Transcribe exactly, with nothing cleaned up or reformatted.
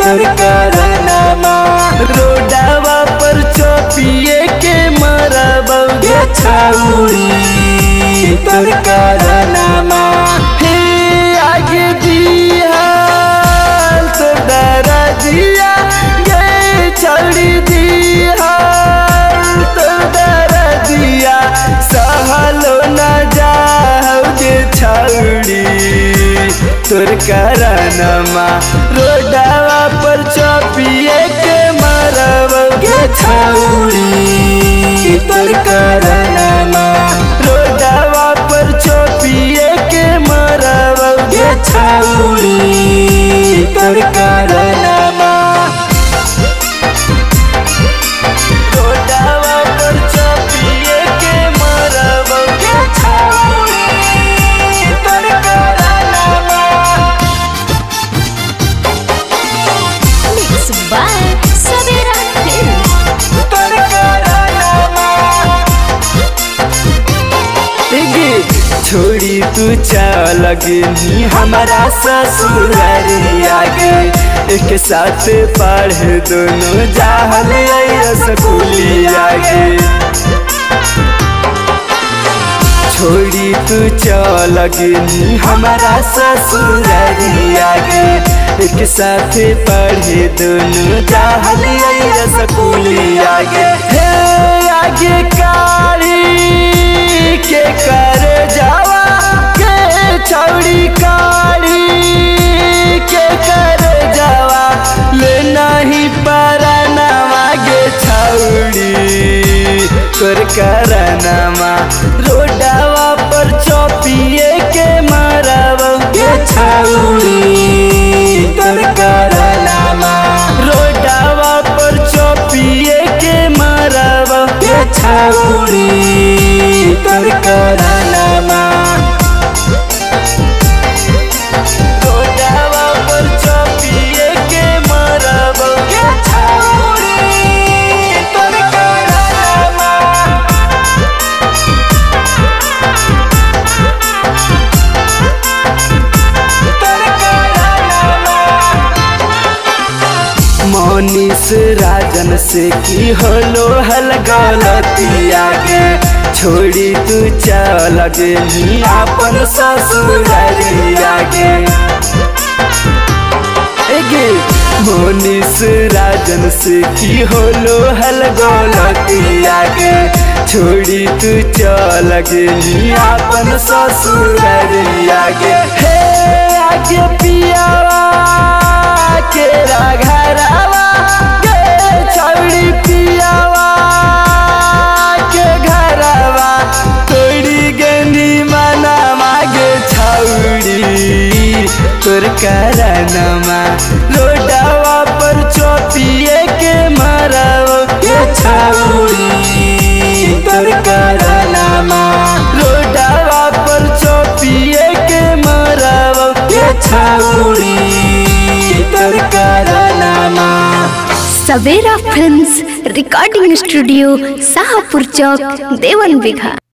तोर कारनामा रोडावा पर चौपिए के मरब गे छौरी तोर कारनामा हे आगे दिया तो डरा दिया गे छौरी दिया तो डरा दिया सहलो न जाओ गे छौरी तोर कारनामा रोडावा पर चौपिए के मरब गे छौरी तोर कारनामा रोडावा पर चौपिए के मरब गे छौरी तोर कारनामा रोडावा पर चौपिए के मरब गे छौरी तोर कारनामा बाय सवेरा तोर कारनामा छोड़ी तू चल गई हमारा ससुरारिया गे एक साथ पढ़े दोनों जाहल स्कूलिया गे छोड़ी तू चल गई हमारा ससुरारिया गे एक साथ पढ़े दोनों जाहल स्कूलिया गे हे आगे कारी के कर जावा के छौड़ी कारी के कर जावा ले नहीं परनामा गे छौड़ी तोर कारनामा रोडावा पर चौपिए के मरब गे छौड़ी तोर कारनामा रोडावा पर चौपिए के मरब गे छौड़ी तोर कारनामा रोडावा पर चौपिए के मरब गे छौड़ी तोर कारनामा तोर कारनामा मनीष राजन से की होलो हल गलतिया गे छोड़ी तू चल गई अपन ससुरारिया गे गे मनीष राजन से की होलो हल गलतिया गे छोड़ी तू चल गई अपन ससुरारिया गे हे आगे पियावा के घरवा गे छौड़ी पियावा के घरवा तोड़ी गेंदी मनामा गे छौड़ी तोर कारनामा रोडावा पर चौपिए के मरब गे छौड़ी तोर कारनामा रोडावा पर चौपिए के मरब गे छौड़ी तोर कारनामा। Savera films recording studio Shahpur चौक देवन बिघा।